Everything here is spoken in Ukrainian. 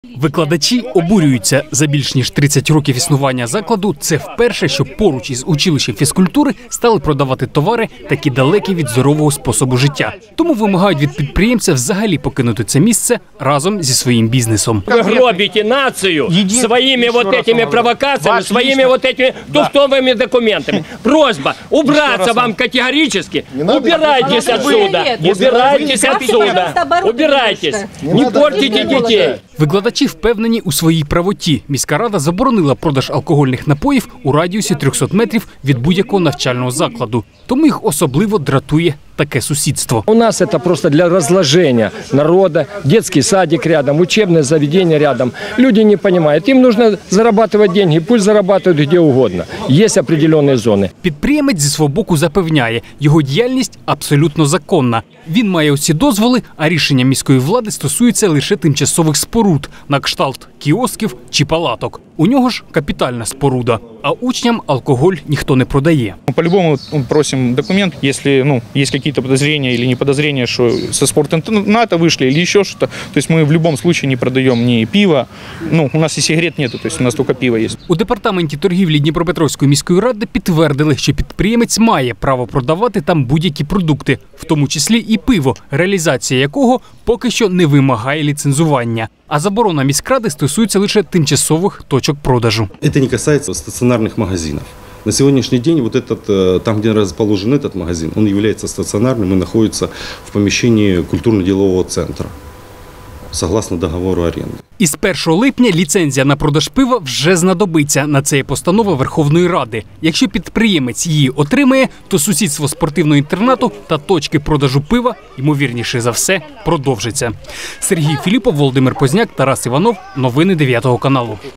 Викладачі обурюються. За більш ніж 30 років існування закладу це вперше, що поруч із училищем фізкультури стали продавати товари, такі далекі від здорового способу життя. Тому вимагають від підприємця взагалі покинути це місце разом зі своїм бізнесом. Вы гробите нацию своими вот этими провокациями, своими вот этими духовными документами. Просьба убраться вам категорически. Убирайтесь отсюда. Убирайтесь отсюда. Убирайтесь. Не портите детей. Викладачі впевнені у своїй правоті. Міська рада заборонила продаж алкогольних напоїв у радіусі 300 метрів від будь-якого навчального закладу. Тому їх особливо дратує таке сусідство. У нас это просто для разложения народа. Детский садик рядом, учебное заведение рядом. Люди не понимают. Им нужно зарабатывать деньги. Пусть зарабатывают где угодно. Есть определенные зоны. Підприємець зі свого боку запевняє, його діяльність абсолютно законна. Він має усі дозволи, а рішення міської влади стосуються лише тимчасових споруд, на кшталт кіосків чи палаток. У нього ж капітальна споруда, а учням алкоголь ніхто не продає. По-любому просим документ, если есть какие-то подозрения или не подозрения, что со спортинтерната вышли или еще что-то. То есть мы в любом случае не продаем ни пива, у нас и сигарет нету, то есть у нас только пиво есть. У департаменті торгівлі Дніпропетровської міської ради підтвердили, що підприємець має право продавати там будь-які продукти, в тому числі і пиво, реалізація якого поки що не вимагає ліцензування. А заборона міськради стосується лише тимчасових точок продажу. Это не касается стационарных магазинов. На сегодняшний день вот этот, там, где расположен этот магазин, он является стационарным и находится в помещении культурно-делового центра, согласно договору аренды. Із 1 липня ліцензія на продаж пива вже знадобиться. На це є постанова Верховної Ради. Якщо підприємець її отримає, то сусідство спортивного інтернату та точки продажу пива, ймовірніше за все, продовжиться. Сергій Філіпов, Володимир Позняк, Тарас Іванов. Новини 9 каналу.